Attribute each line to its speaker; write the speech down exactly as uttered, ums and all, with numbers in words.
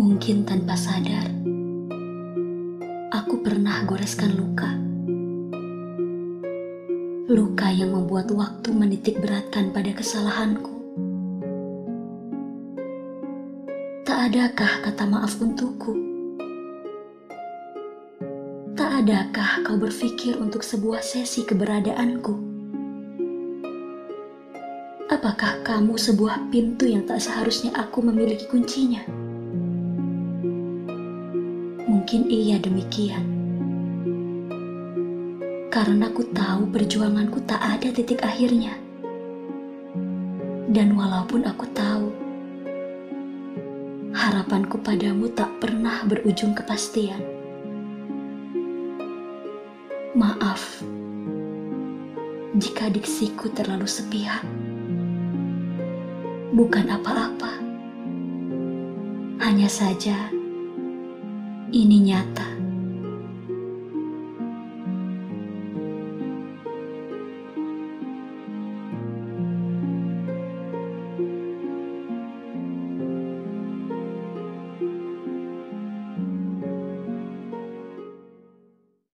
Speaker 1: Mungkin tanpa sadar, aku pernah goreskan luka. Luka yang membuat waktu menitik beratkan pada kesalahanku. Tak adakah kata maaf untukku? Tak adakah kau berpikir untuk sebuah sesi keberadaanku? Apakah kamu sebuah pintu yang tak seharusnya aku memiliki kuncinya? Mungkin iya demikian. Karena ku tahu perjuanganku tak ada titik akhirnya. Dan walaupun aku tahu, harapanku padamu tak pernah berujung kepastian. Maaf, jika diksiku terlalu sepihak. Bukan apa-apa. Hanya saja, ini nyata.